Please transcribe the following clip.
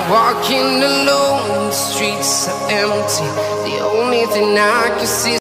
walking alone, the streets are empty. The only thing I can see